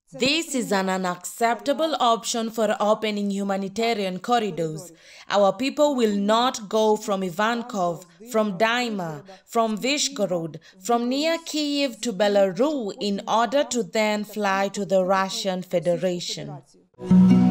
This is an unacceptable option for opening humanitarian corridors. Our people will not go from Ivankov, from Daima, from Vyshgorod, from near Kyiv to Belarus in order to then fly to the Russian Federation.